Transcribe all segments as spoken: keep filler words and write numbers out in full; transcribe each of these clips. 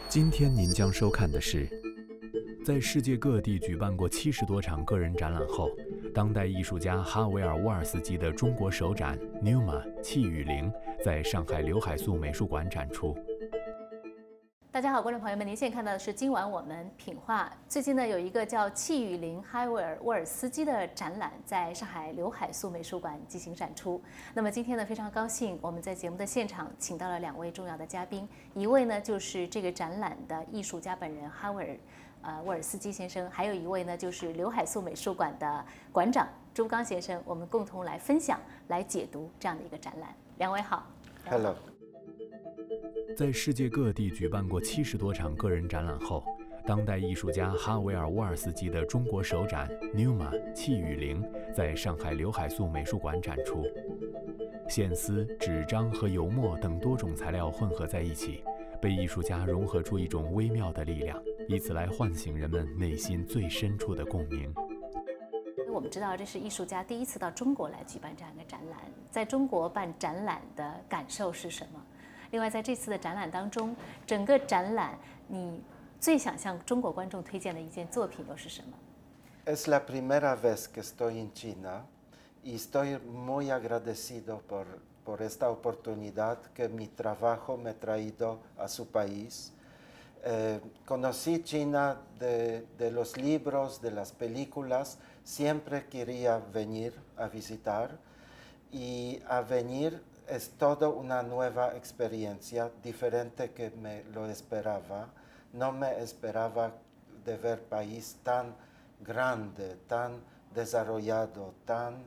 今天您将收看的是，在世界各地举办过七十多场个人展览后，当代艺术家哈维尔·沃尔斯基的中国首展《Pneuma 气与灵》在上海刘海粟美术馆展出。 大家好，观众朋友们，您现在看到的是今晚我们品画。最近呢，有一个叫“气与灵”哈维尔·沃尔斯基的展览在上海刘海粟美术馆进行展出。那么今天呢，非常高兴，我们在节目的现场请到了两位重要的嘉宾，一位呢就是这个展览的艺术家本人哈维尔，呃沃尔斯基先生，还有一位呢就是刘海粟美术馆的馆长朱刚先生，我们共同来分享、来解读这样的一个展览。两位好。 Hello。 在世界各地举办过七十多场个人展览后，当代艺术家哈维尔·沃尔斯基的中国首展《Pneuma 气与灵》在上海刘海粟美术馆展出。线丝、纸张和油墨等多种材料混合在一起，被艺术家融合出一种微妙的力量，以此来唤醒人们内心最深处的共鸣。 我们知道，这是艺术家第一次到中国来举办这样一个展览，在中国办展览的感受是什么？另外，在这次的展览当中，整个展览你最想向中国观众推荐的一件作品又是什么？ Es la primera vez que estoy en China y estoy muy agradecido por por esta oportunidad que mi trabajo me ha traído a su país. Eh, conocí China de, de los libros, de las películas, siempre quería venir a visitar y a venir es toda una nueva experiencia, diferente que me lo esperaba. No me esperaba de ver país tan grande, tan desarrollado, tan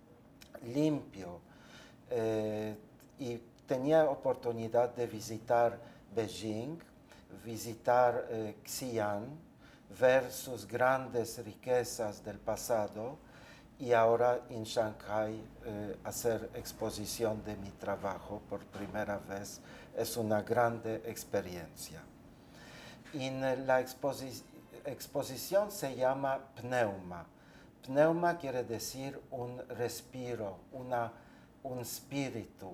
limpio. Eh, y tenía oportunidad de visitar Beijing, visitar eh, Xi'an, ver sus grandes riquezas del pasado y ahora en Shanghai eh, hacer exposición de mi trabajo por primera vez es una grande experiencia. En la exposi exposición se llama Pneuma. Pneuma quiere decir un respiro, una, un espíritu.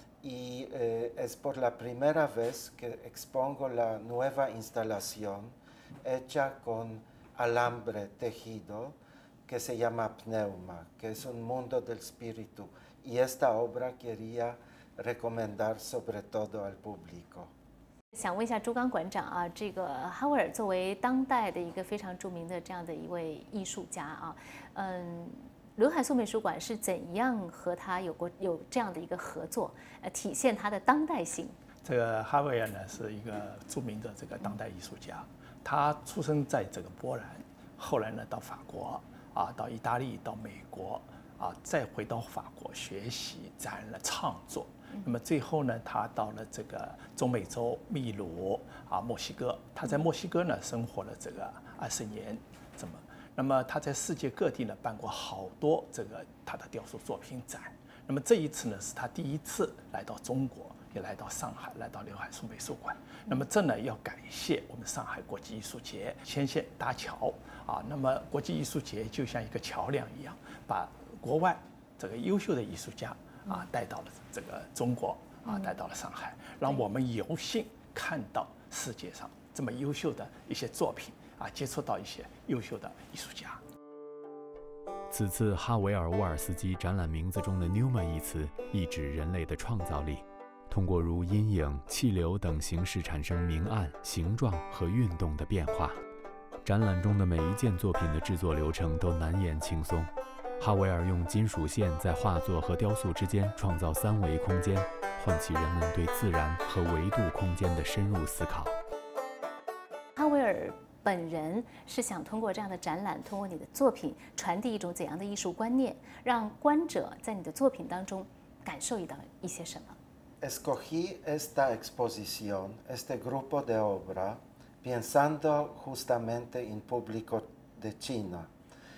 Y eh, es por la primera vez que expongo la nueva instalación hecha con alambre tejido, que se llama Pneuma, que es un mundo del espíritu. Y esta obra quería recomendar sobre todo al público. 想问一下朱刚馆长啊，这个哈维尔作为当代的一个非常著名的这样的一位艺术家啊，嗯，刘海粟美术馆是怎样和他有过有这样的一个合作，呃，体现他的当代性？ 这个哈维尔呢是一个著名的这个当代艺术家，他出生在这个波兰，后来呢到法国。 啊，到意大利，到美国，啊，再回到法国学习、展览、创作。那么最后呢，他到了这个中美洲、秘鲁啊、墨西哥。他在墨西哥呢生活了这个二十年，这么。那么他在世界各地呢办过好多这个他的雕塑作品展。那么这一次呢是他第一次来到中国，也来到上海，来到刘海粟美术馆。那么这呢要感谢我们上海国际艺术节牵线搭桥。 啊，那么国际艺术节就像一个桥梁一样，把国外这个优秀的艺术家啊带到了这个中国啊，带到了上海，让我们有幸看到世界上这么优秀的一些作品啊，接触到一些优秀的艺术家。 此次哈维尔·沃尔斯基展览名字中的 “Pneuma” 一词，意指人类的创造力，通过如阴影、气流等形式产生明暗、形状和运动的变化。 展览中的每一件作品的制作流程都难言轻松。哈维尔用金属线在画作和雕塑之间创造三维空间，唤起人们对自然和维度空间的深入思考。 哈维尔本人是想通过这样的展览，通过你的作品传递一种怎样的艺术观念，让观者在你的作品当中感受到一些什么 Escogí esta exposición, este grupo de obra. Pensando justamente en público de China,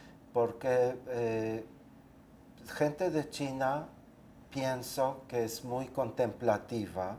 porque eh, gente de China pienso que es muy contemplativa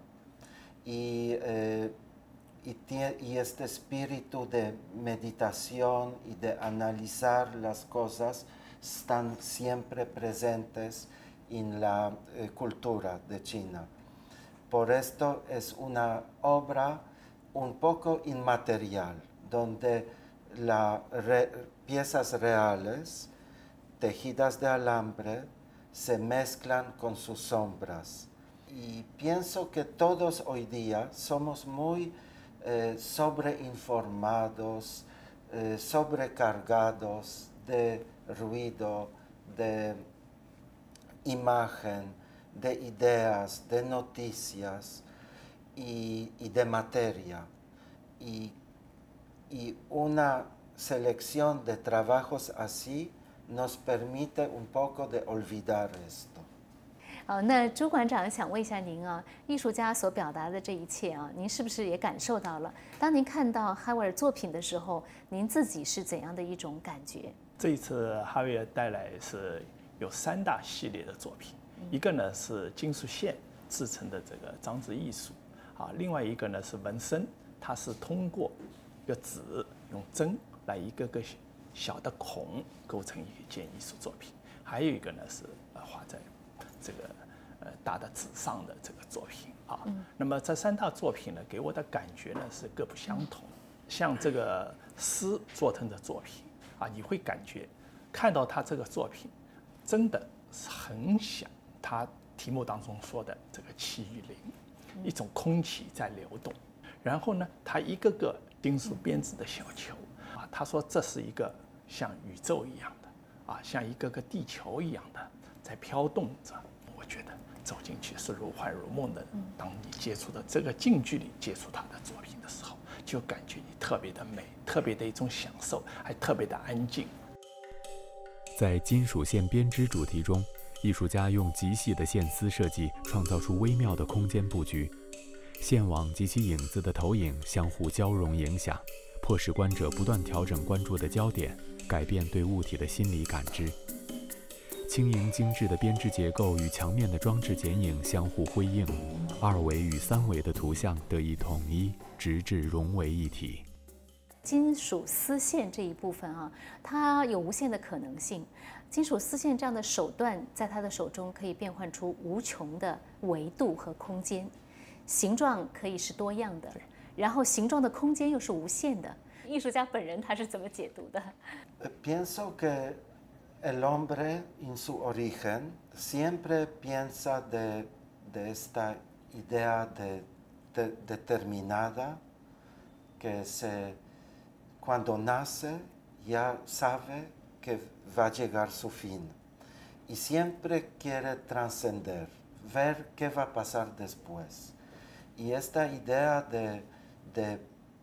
y, eh, y, tiene, y este espíritu de meditación y de analizar las cosas están siempre presentes en la eh, cultura de China. Por esto es una obra un poco inmaterial, donde las re, piezas reales, tejidas de alambre, se mezclan con sus sombras. Y pienso que todos hoy día somos muy eh, sobreinformados, eh, sobrecargados de ruido, de imagen, de ideas, de noticias y, y de materia. Y, y una selección de trabajos así nos permite un poco de olvidar esto. 好，那朱馆长想问一下您啊，艺术家所表达的这一切啊，您是不是也感受到了？当您看到哈维尔作品的时候，您自己是怎样的一种感觉？ 这一次哈维尔带来是有三大系列的作品，一个呢是金属线制成的这个装置艺术，啊，另外一个呢是纹身，它是通过一个纸用针来一个个小的孔构成一件艺术作品，还有一个呢是呃画在这个呃大的纸上的这个作品啊。嗯、那么这三大作品呢，给我的感觉呢是各不相同。像这个诗做成的作品啊，你会感觉看到他这个作品，真的是很像他题目当中说的这个气与灵，嗯、一种空气在流动。然后呢，他一个个金属编织的小球啊，他说这是一个像宇宙一样的啊，像一个个地球一样的在飘动着。我觉得走进去是如幻如梦的。当你接触到这个近距离接触他的作品的时候，就感觉你特别的美，特别的一种享受，还特别的安静。 在金属线编织主题中，艺术家用极细的线丝设计，创造出微妙的空间布局。线网及其影子的投影相互交融影响，迫使观者不断调整关注的焦点，改变对物体的心理感知。轻盈精致的编织结构与墙面的装置剪影相互辉映，二维与三维的图像得以统一，直至融为一体。 金属丝线这一部分啊，它有无限的可能性。金属丝线这样的手段，在他的手中可以变换出无穷的维度和空间，形状可以是多样的，然后形状的空间又是无限的。艺术家本人他是怎么解读的？ Pienso que el hombre en su origen siempre piensa de, de esta idea de, de, determinada que se, cuando nace ya sabe que va a llegar su fin y siempre quiere trascender, ver qué va a pasar después. Y esta idea de, de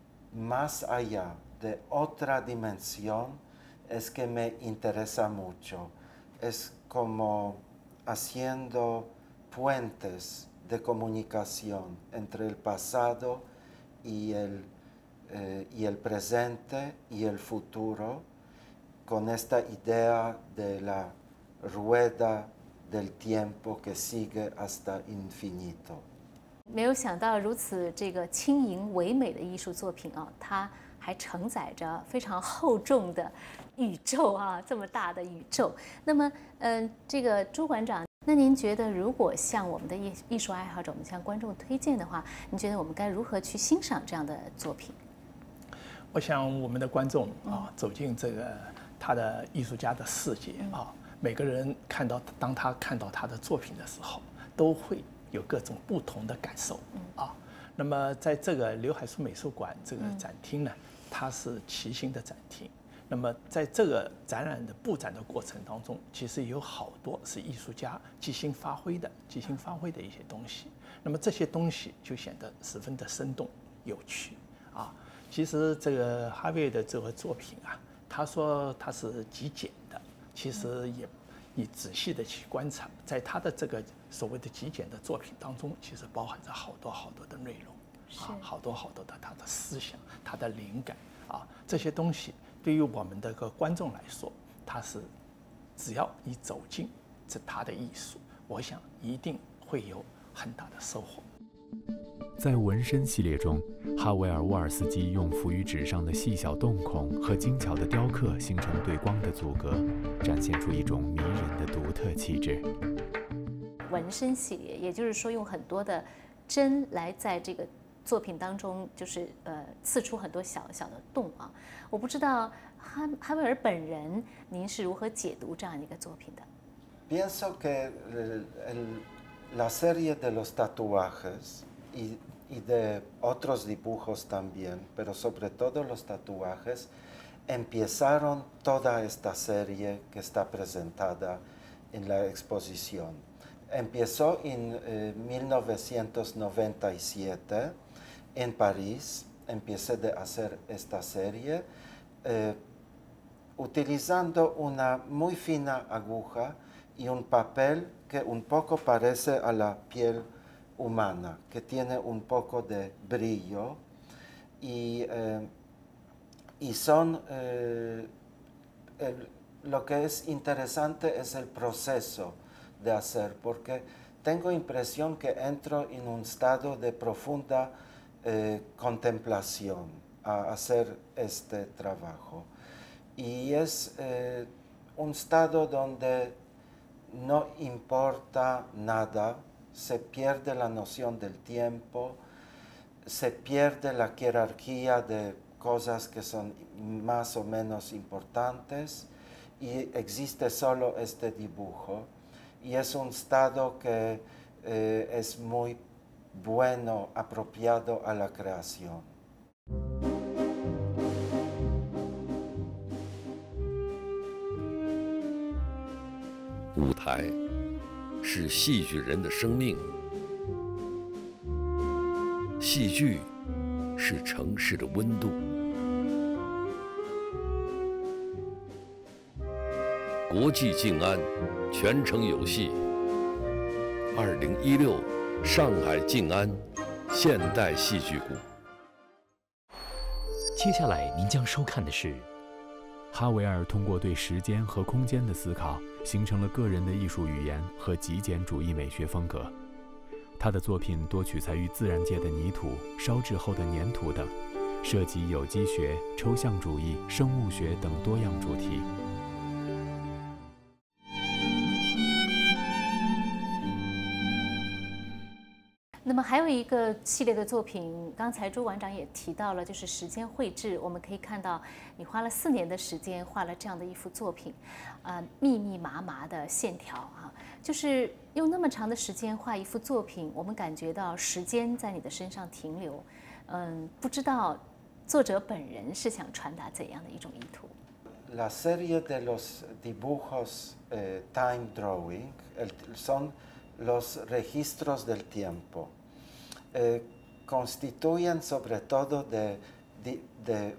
más allá, de otra dimensión, es que me interesa mucho. Es como haciendo puentes de comunicación entre el pasado y el, eh, y el presente y el futuro, con esta idea de la rueda del tiempo que sigue hasta infinito. 没有想到如此这个轻盈唯美的艺术作品啊，它还承载着非常厚重的宇宙啊，这么大的宇宙。那么，嗯、呃，这个朱馆长，那您觉得如果向我们的艺艺术爱好者，我们向观众推荐的话，您觉得我们该如何去欣赏这样的作品？ 我想我们的观众啊，走进这个他的艺术家的世界啊，每个人看到当他看到他的作品的时候，都会有各种不同的感受啊。那么在这个刘海粟美术馆这个展厅呢，它是齐心的展厅。那么在这个展览的布展的过程当中，其实有好多是艺术家即兴发挥的、即兴发挥的一些东西。那么这些东西就显得十分的生动有趣啊。其实这个哈维的这个作品啊，他说他是极简的，其实也你仔细的去观察，在他的这个所谓的极简的作品当中，其实包含着好多好多的内容啊，好多好多的他的思想、他的灵感啊，这些东西对于我们的个观众来说，他是只要你走进这他的艺术，我想一定会有很大的收获。 在纹身系列中，哈维尔·沃尔斯基用浮于纸上的细小洞孔和精巧的雕刻形成对光的阻隔，展现出一种迷人的独特气质。 纹身系列，也就是说用很多的针来在这个作品当中就是呃刺出很多小小的洞啊。我不知道哈哈维尔本人您是如何解读这样一个作品的？ Pienso que el, el, la serie de los tatuajes y, y de otros dibujos también, pero sobre todo los tatuajes, empezaron toda esta serie que está presentada en la exposición. Empezó en eh, mil novecientos noventa y siete en París, empecé a hacer esta serie eh, utilizando una muy fina aguja y un papel que un poco parece a la piel humana, que tiene un poco de brillo y, eh, y son, eh, el, lo que es interesante es el proceso de hacer, porque tengo impresión que entro en un estado de profunda eh, contemplación a hacer este trabajo. Y es eh, un estado donde no importa nada, se pierde la noción del tiempo, se pierde la jerarquía de cosas que son más o menos importantes y existe solo este dibujo. Y es un estado que eh, es muy bueno, apropiado a la creación. 舞台是戏剧人的生命，戏剧是城市的温度。国际静安，全城有戏。二零一六上海静安现代戏剧谷。 接下来您将收看的是。 哈维尔通过对时间和空间的思考，形成了个人的艺术语言和极简主义美学风格。他的作品多取材于自然界的泥土、烧制后的粘土等，涉及有机学、抽象主义、生物学等多样主题。 那么还有一个系列的作品，刚才朱馆长也提到了，就是时间绘制。我们可以看到，你花了四年的时间画了这样的一幅作品，呃，密密麻麻的线条哈、啊，就是用那么长的时间画一幅作品，我们感觉到时间在你的身上停留。嗯，不知道作者本人是想传达怎样的一种意图。 La serie de los dibujos eh, time drawing el, son los registros del tiempo. Eh, constituyen sobre todo de, de, de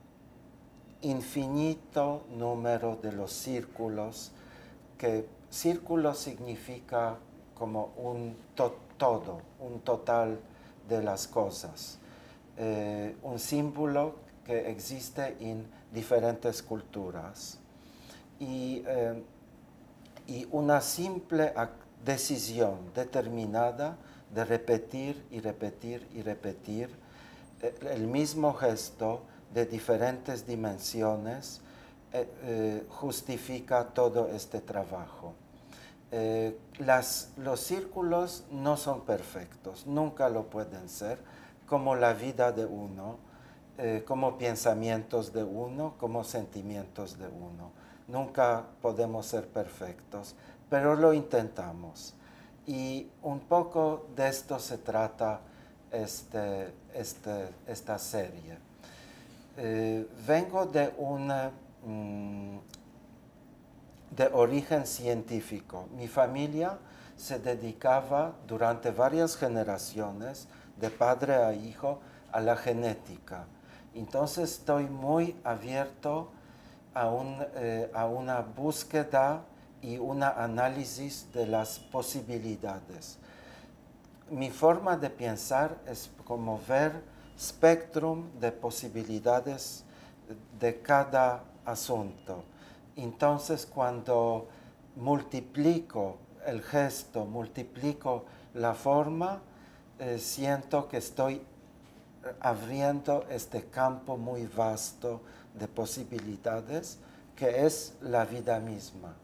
infinito número de los círculos, que círculo significa como un to todo, un total de las cosas, eh, un símbolo que existe en diferentes culturas y, eh, y una simple decisión determinada de repetir y repetir y repetir el mismo gesto de diferentes dimensiones eh, eh, justifica todo este trabajo. Eh, las, los círculos no son perfectos, nunca lo pueden ser, como la vida de uno, eh, como pensamientos de uno, como sentimientos de uno. Nunca podemos ser perfectos, pero lo intentamos. Y un poco de esto se trata este, este, esta serie. Eh, vengo de una, mm, de origen científico. Mi familia se dedicaba durante varias generaciones, de padre a hijo, a la genética. Entonces estoy muy abierto a, un, eh, a una búsqueda y un análisis de las posibilidades. Mi forma de pensar es como ver espectrum de posibilidades de cada asunto. Entonces, cuando multiplico el gesto, multiplico la forma, eh, siento que estoy abriendo este campo muy vasto de posibilidades que es la vida misma.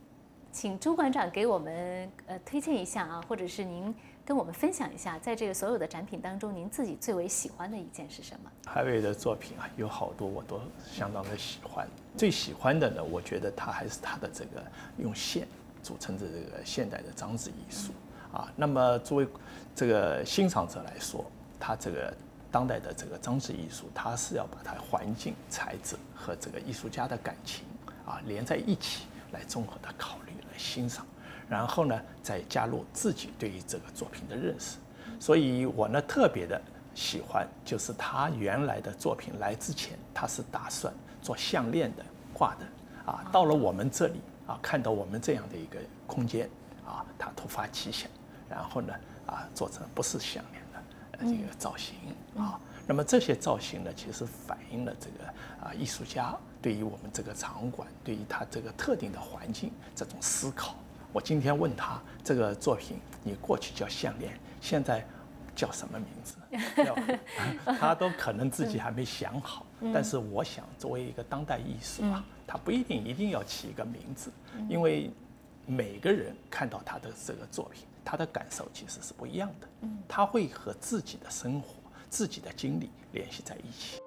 请朱馆长给我们呃推荐一下啊，或者是您跟我们分享一下，在这个所有的展品当中，您自己最为喜欢的一件是什么？ 海伟的作品啊，有好多我都相当的喜欢。最喜欢的呢，我觉得他还是他的这个用线组成的这个现代的装置艺术啊。那么作为这个欣赏者来说，他这个当代的这个装置艺术，它是要把它环境、材质和这个艺术家的感情啊连在一起，来综合的考虑、来欣赏，然后呢，再加入自己对于这个作品的认识。所以我呢特别的喜欢，就是他原来的作品来之前，他是打算做项链的、挂的啊，到了我们这里啊，看到我们这样的一个空间啊，他突发奇想，然后呢啊，做成不是项链的呃这个造型啊。那么这些造型呢，其实反映了这个啊艺术家对于我们这个场馆，对于他这个特定的环境这种思考。我今天问他这个作品，你过去叫项链，现在叫什么名字？他都可能自己还没想好。但是我想，作为一个当代艺术啊，他不一定一定要起一个名字，因为每个人看到他的这个作品，他的感受其实是不一样的。他会和自己的生活、自己的经历联系在一起。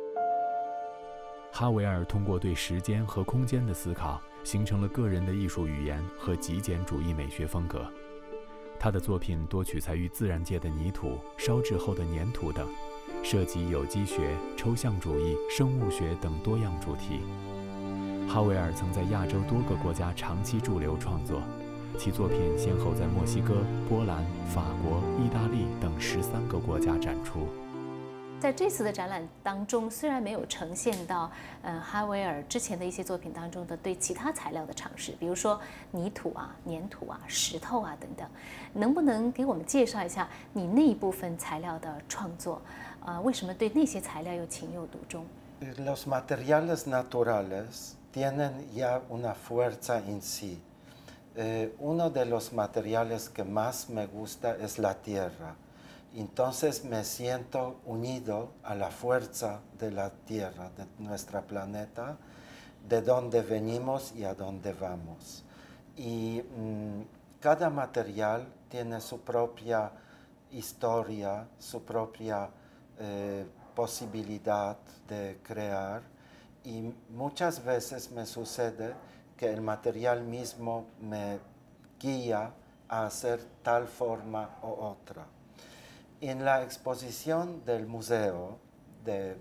哈维尔通过对时间和空间的思考，形成了个人的艺术语言和极简主义美学风格。他的作品多取材于自然界的泥土、烧制后的粘土等，涉及有机学、抽象主义、生物学等多样主题。哈维尔曾在亚洲多个国家长期驻留创作，其作品先后在墨西哥、波兰、法国、意大利等十三个国家展出。 在这次的展览当中，虽然没有呈现到，嗯，哈维尔之前的一些作品当中的对其他材料的尝试，比如说泥土啊、粘土啊、石头啊等等，能不能给我们介绍一下你那一部分材料的创作？啊、呃，为什么对那些材料又情有独钟 ？Los materiales naturales tienen ya una fuerza en sí. Eh, uno de los materiales que más me gusta es la tierra. Entonces me siento unido a la fuerza de la Tierra, de nuestro planeta, de donde venimos y a dónde vamos. Y mmm, cada material tiene su propia historia, su propia eh, posibilidad de crear, y muchas veces me sucede que el material mismo me guía a hacer tal forma o otra. En la exposición del museo de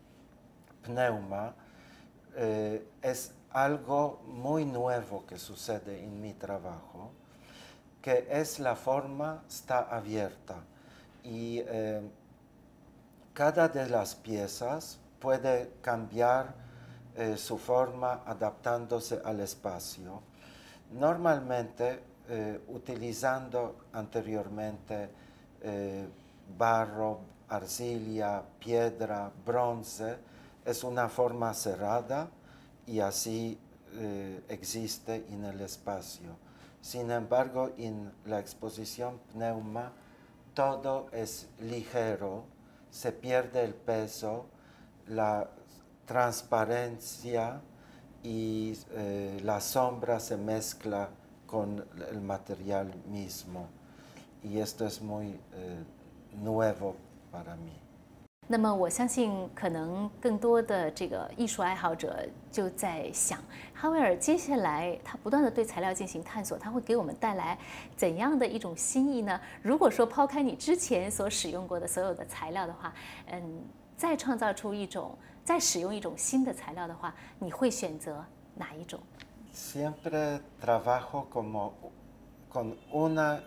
Pneuma eh, es algo muy nuevo que sucede en mi trabajo, que es la forma está abierta y eh, cada de las piezas puede cambiar eh, su forma adaptándose al espacio. Normalmente eh, utilizando anteriormente eh, barro, arcilla, piedra, bronce, es una forma cerrada y así eh, existe en el espacio. Sin embargo, en la exposición Pneuma, todo es ligero, se pierde el peso, la transparencia y eh, la sombra se mezcla con el material mismo. Y esto es muy eh, nuevo para mí. 那么我相信，可能更多的这个艺术爱好者就在想，哈维尔接下来他不断的对材料进行探索，他会给我们带来怎样的一种新意呢？如果说抛开你之前所使用过的所有的材料的话，嗯，再创造出一种，再使用一种新的材料的话，你会选择哪一种 ？Siempre trabajo como con una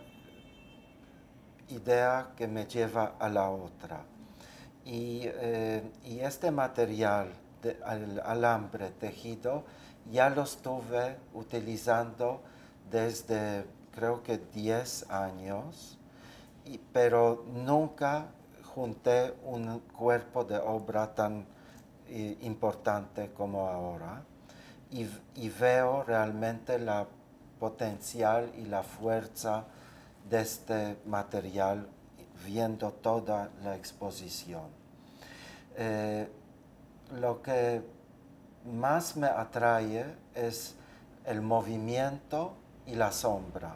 idea que me lleva a la otra. Y, eh, y este material de al, alambre tejido ya lo estuve utilizando desde creo que diez años, y, pero nunca junté un cuerpo de obra tan eh, importante como ahora. Y, y veo realmente la potencial y la fuerza de este material viendo toda la exposición. Eh, lo que más me atrae es el movimiento y la sombra.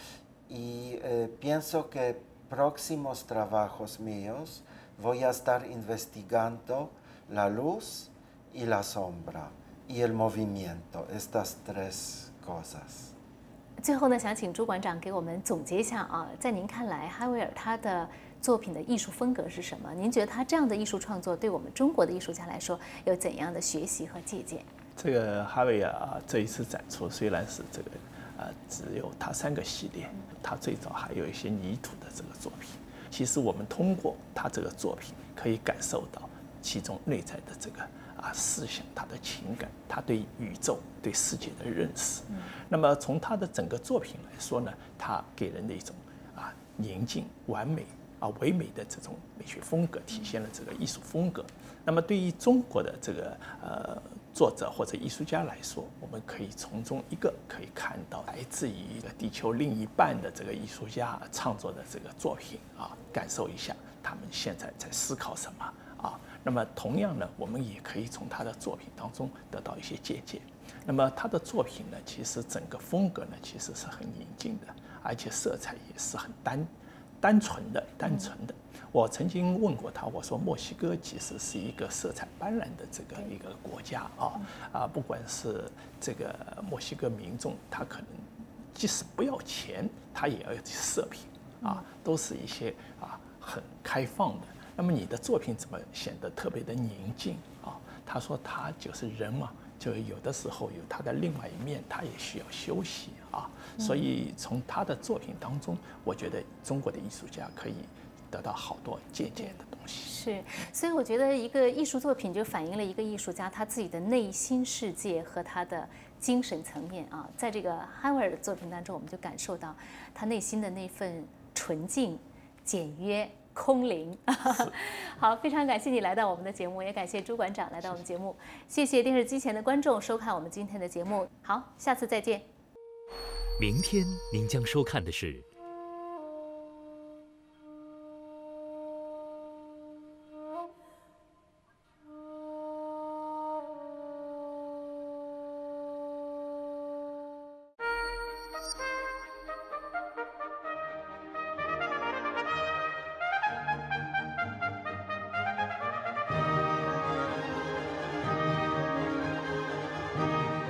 Y eh, pienso que próximos trabajos míos voy a estar investigando la luz y la sombra y el movimiento, estas tres cosas. 最后呢，想请朱馆长给我们总结一下啊，在您看来，哈维尔他的作品的艺术风格是什么？您觉得他这样的艺术创作对我们中国的艺术家来说有怎样的学习和借鉴？ 这个哈维尔啊，这一次展出虽然是这个呃只有他三个系列，他最早还有一些泥土的这个作品。其实我们通过他这个作品，可以感受到其中内在的这个啊思想，他的情感，他对宇宙、对世界的认识。嗯、那么从他的整个作品来说呢，他给人的一种啊宁静、完美啊唯美的这种美学风格，体现了这个艺术风格。那么对于中国的这个呃作者或者艺术家来说，我们可以从中一个可以看到来自于地球另一半的这个艺术家创作的这个作品啊，感受一下他们现在在思考什么啊。那么同样呢，我们也可以从他的作品当中得到一些借鉴。那么他的作品呢，其实整个风格呢，其实是很宁静的，而且色彩也是很单单纯的、单纯的。我曾经问过他，我说墨西哥其实是一个色彩斑斓的这个一个国家啊啊，不管是这个墨西哥民众，他可能即使不要钱，他也要有色品啊，都是一些啊很开放的。那么你的作品怎么显得特别的宁静啊？他说他就是人嘛，就有的时候有他的另外一面，他也需要休息啊。所以从他的作品当中，我觉得中国的艺术家可以得到好多借鉴的东西。 是，所以我觉得一个艺术作品就反映了一个艺术家他自己的内心世界和他的精神层面啊。在这个哈维尔的作品当中，我们就感受到他内心的那份纯净、简约、空灵。好，非常感谢你来到我们的节目，也感谢朱馆长来到我们节目，谢谢电视机前的观众收看我们今天的节目。好，下次再见。 明天您将收看的是。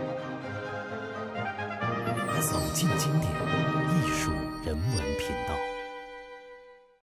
走进经典，艺术人文频道。